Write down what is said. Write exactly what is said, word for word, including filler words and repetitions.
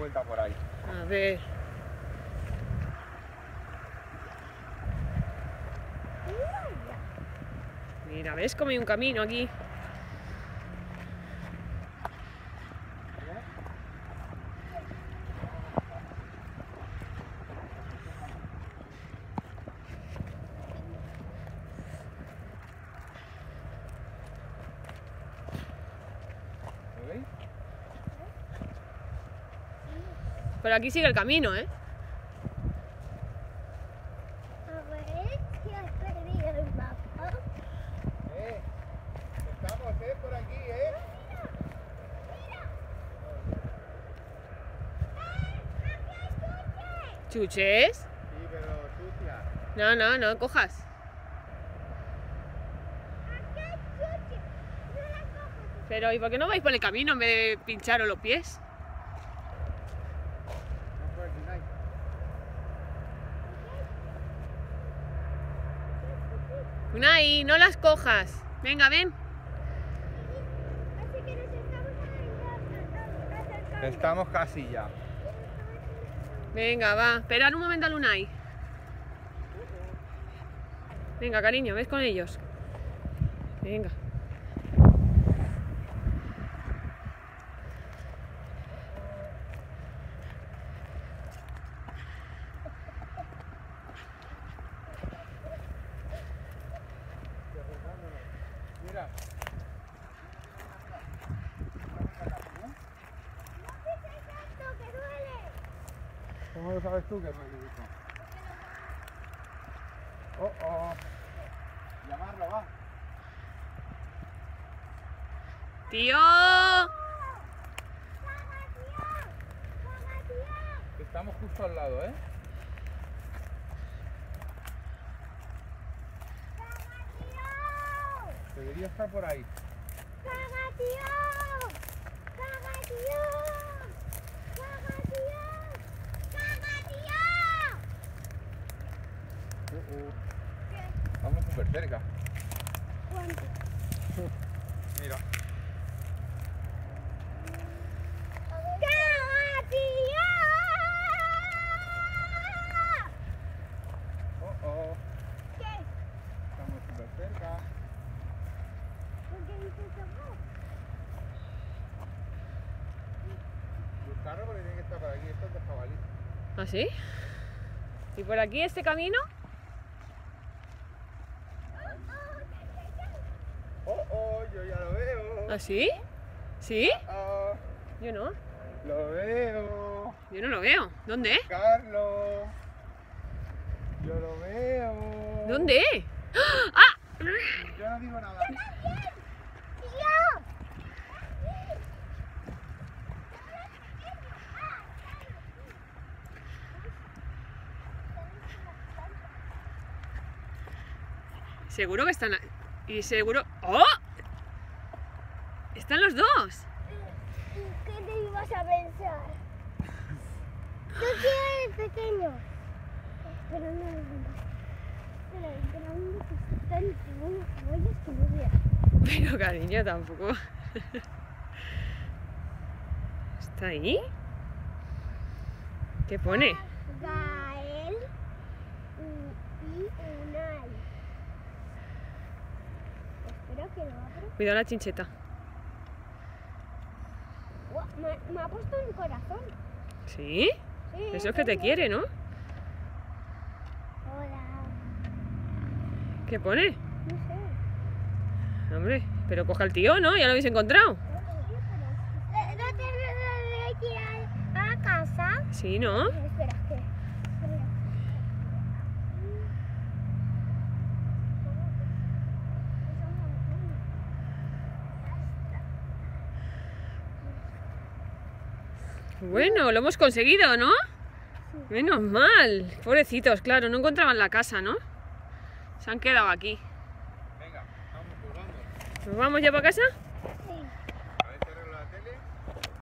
vuelta por ahí. A ver. Mira, ¿ves cómo hay un camino aquí? ¿Lo veis? Por aquí sigue el camino, ¿eh? A ver si has perdido el mapa. Eh, estamos, eh, por aquí, eh. ¿Chuches? Sí, pero sucia. No, no, no cojas. Pero, ¿y por qué no vais por el camino en vez de pincharos los pies? No puedes ir ahí. Unai, no las cojas. Venga, ven. Así que nos estamos acercando. Estamos casi ya. Venga, va. Esperad un momento al Unai. Venga, cariño, ves con ellos. Venga. Mira. ¿Cómo lo sabes tú que es peligroso? Oh, oh. Llamarlo, va. Tío. Estamos justo al lado, ¿eh? Debería estar por ahí. Uh, uh. Vamos súper cerca. Mira. Oh, oh. Estamos súper cerca. Buscarlo porque tiene que estar por aquí. Esto es de jabalí. ¿Ah, sí? ¿Y por aquí este camino? Oh, oh, yo ya lo veo. ¿Ah, sí? ¿Sí? Ah, Yo no. lo veo. Yo no lo veo. ¿Dónde? Carlos. Yo lo veo. ¿Dónde? ¡Ah! Yo no digo nada. Seguro que están... Y seguro... ¡Oh! Están los dos. ¿Qué te ibas a pensar? Tú quieres pequeño. Pero no es Pero el grande que está en unos caballos que no veas. Pero cariño, tampoco. ¿Está ahí? ¿Qué pone? Gael y Unai. Espero que lo abra. Cuidado la chincheta. Guau, Me, me ha puesto un corazón. ¿Sí? Sí, Eso es que te quiere, ¿no? Hola. ¿Qué pone? No sé. Hombre, pero coja al tío, ¿no? Ya lo habéis encontrado. Eh, ¿No te debe ir a, a casa? Sí, ¿no? Espera, que... espera. Bueno, lo hemos conseguido, ¿no? Menos mal. Pobrecitos, claro, no encontraban la casa, ¿no? Se han quedado aquí. Venga, vamos, pues vamos. ¿Nos vamos ya para casa?